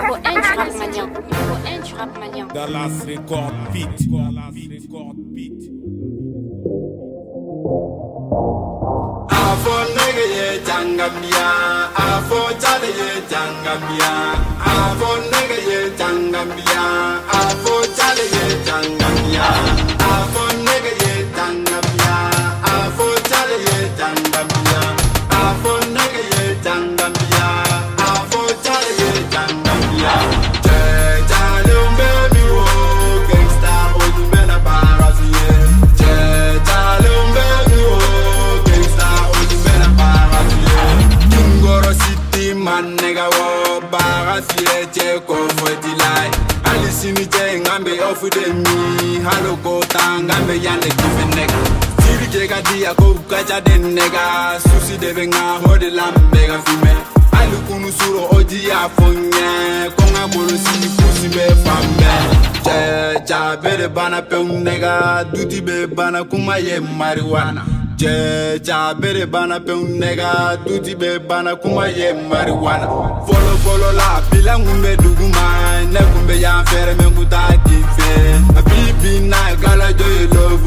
Numéro 1 du rap malien. Numéro 1 du rap malien. Dallas Record Beat. Afo nigga ye Tangambia, Afo chale ye Tangambia, Afo nigga ye Tangambia, Afo chale ye Tangambia, Afo nigga ye Tangambia, Afo chale ye Tangambia, Afo nigga ye Tangambia, Afo chale ye Tangambia. Chale baby wo gangsta old man a barazie. Chale baby wo gangsta old man a barazie. Kingoro city man nigga wo barazie che ko fotilai. Alisini che ngambe ofu de mi halo ko tangambe yande kife nigga. Tiri ke gadia ko kacha de nigga. Susi de venga hodi lambe ga fime. Alukunu suro oji afonye konga bolosi kusi be fambe cha bere bana pe nega duti be bana kuma ye marijuana cha bere bana pe nega duti be bana kuma ye marijuana follow la bila ngumbe duguma ne kumbe ya fere menguta kife abibi na gala joy love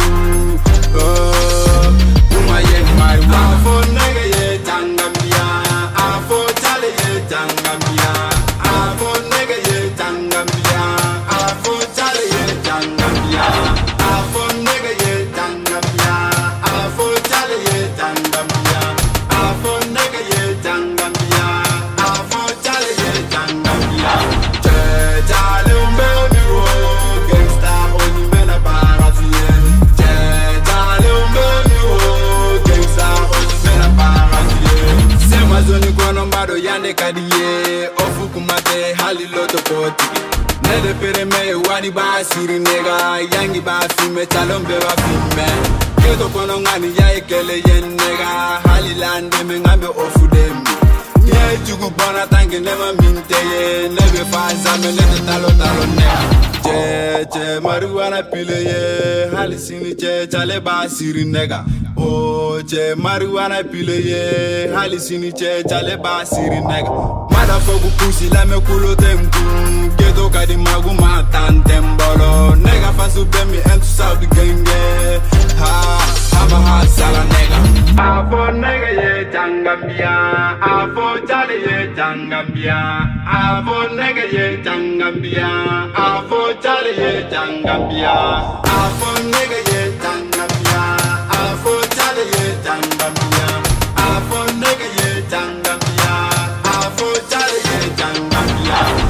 kuma ye marijuana fo nega ye Tangambia afo chale ye Tangambia afo nega ye Tangambia afo chale ye Tangambia afo nega ye Tangambia afo chale ye Tangambia afo nega ye Tangambia afo chale ye Tangambia chale baby wo gangsta oni mena barazie chale baby wo gangsta oni mena barazie sema zoni kono mbado yande kadiye ofu kumate hali loto poti nede pere me wani ba siri nega yangi ba fime chalombe ba fime keto kono ngani ya ekele yen nega hali lande me ngambe ofu demi ye jugu bona tangi nema minteye nebe faza me lete talo nega che marijuana pile ye hali sini che chale ba siri nega oh che marijuana pile ye hali sini che chale ba siri nega mada fogu pusi la me kulo temku gedo kadi magu matan tembolo nega fasu bemi entu saudi genge haba hasala nega afo nega ye Tangambia afo chale ye Tangambia afo nega ye Tangambia afo chale ye Tangambia afo nega ye Tangambia afo chale ye Tangambia afo nega ye Tangambia afo chale ye Tangambia